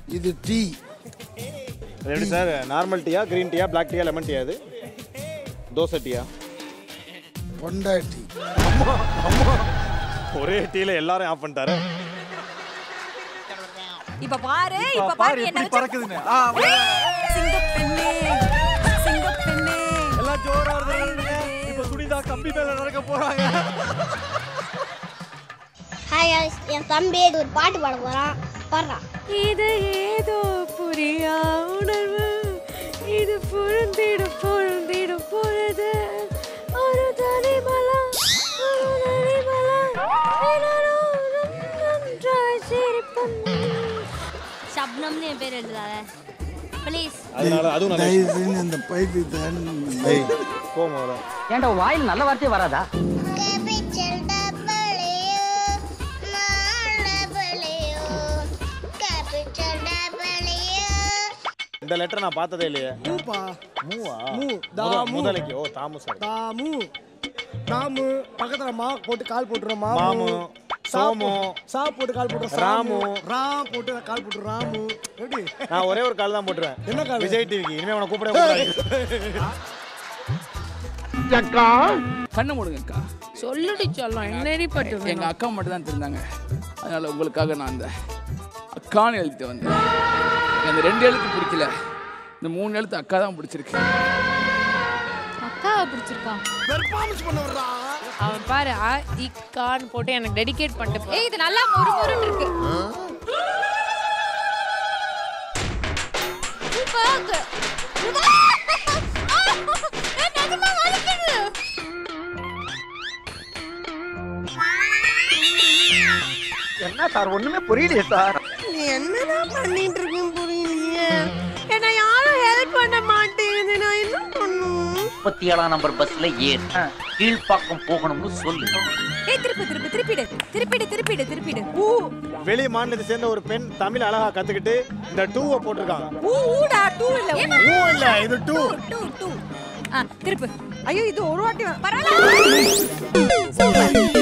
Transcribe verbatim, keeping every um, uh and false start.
இது டீ. எப்படி சார்? நார்மல் டீயா, கிரீன் டீயா, பிளாக் டீயா, லெமன் டீயா? அது தோசை டீயா? பொண்டா டீ. அம்மா அம்மா ஒரே டீல எல்லாரும் ஆஃப் பண்ணிட்டாரு. இப்ப பாரு, இப்ப பாரு என்ன பறக்குதுன்னு. ஆ சிங்கப்பெண்ணே, சிங்கப்பெண்ணே. எல்லாம் ஜோரா வருதுங்க. இப்ப சுனிதா கம்பி மேல நடக்க போறாங்க. ஹாய் गाइस, என் தம்பி ஒரு பாட்டு பாட போறான். பாடுறா. இது ஏதோ புரியா உணர்வு, இது பொருந்திடும் பொருந்திடும் பொழுது, ஒரு தனிமலா ஒரு தனிமலா நன்றாய் சிரிப்பன். ஷப்னம்னு என் பேர் எழுதாத ப்ளீஸ். அதனால அதுவும் நல்ல தயவு செஞ்சு இந்த பைத்தி தான். ஏய் போமா. ஏன்டா வாயில் நல்ல வார்த்தையே வராதா? இந்த லெட்டர் நான் பார்த்ததே இல்லையே. மூப்பா. மூவா? மூ. தாமு. முதலைக்கு. ஓ தாமு சார். தாமு. தாமு பக்கத்துல மா போட்டு கால் போட்டுறோம். மாமு. சோமு. சா போட்டு கால் போட்டுறோம். ராமு. ராம் போட்டு கால் போட்டு ராமு. எப்படி? நான் ஒரே ஒரு கால் தான் போட்டுறேன். என்ன கால்? விஜய் டிவிக்கு. இனிமே உன கூப்பிடவே கூடாது. அக்கா கண்ணு மூடுங்க அக்கா. சொல்லுடி சொல்லலாம். என்னடி பட்டு? எங்க அக்கா மட்டும் தான் தெரிந்தாங்க. அதனால உங்களுக்காக நான் அந்த அக்கான்னு எழுத்து வந்தேன். அந்த ரெண்டு எழுத்து பிடிக்கல, இந்த மூணு எழுத்து அக்கா தான் பிடிச்சிருக்கு. அக்காவை பிடிச்சிருக்கான். பெர்ஃபார்மன்ஸ் பண்ண வர்றா. அவன் பாரு ஆ இக்கான்னு போட்டு எனக்கு டெடிகேட் பண்ணிட்டு. ஏய் இது நல்லா முறுமுறுன்னு இருக்கு. பாக்க. ஏய் நிஜமா வலிக்குது. என்ன சார் ஒண்ணுமே புரியலையே சார். நீ என்னதான் பண்ணிட்டு இருக்கீங்க புரியலையே. என்ன யாரும் ஹெல்ப் பண்ண மாட்டேங்குது. நான் என்ன பண்ணும்? முப்பத்தி ஏழாம் நம்பர் பஸ்ல ஏன் கீழ்பாக்கம் போகணும்னு சொல்லு. ஏய் திருப்பி திருப்பி திருப்பிடு திருப்பிடு திருப்பிடு திருப்பிடு. ஊ வெளி மாநிலத்தை சேர்ந்த ஒரு பெண் தமிழ் அழகா கத்துக்கிட்டு இந்த டூவை போட்டிருக்காங்க. ஊ ஊடா டூ இல்ல. ஊ இல்ல, இது டூ. Two two. ஆ திருப்பு. ஐயோ இது ஒரு வாட்டி பரவாயில்லை. சூப்பர்.